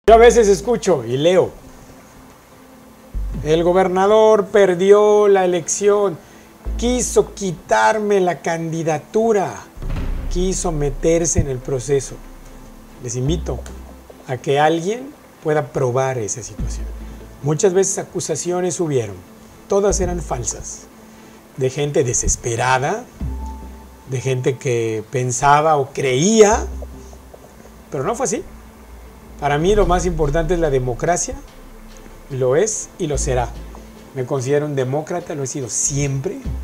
Yo a veces escucho y leo, el gobernador perdió la elección, quiso quitarme la candidatura, quiso meterse en el proceso. Les invito a que alguien pueda probar esa situación. Muchas veces acusaciones hubieron, todas eran falsas, de gente desesperada, de gente que pensaba o creía, pero no fue así. Para mí lo más importante es la democracia, lo es y lo será. Me considero un demócrata, lo he sido siempre.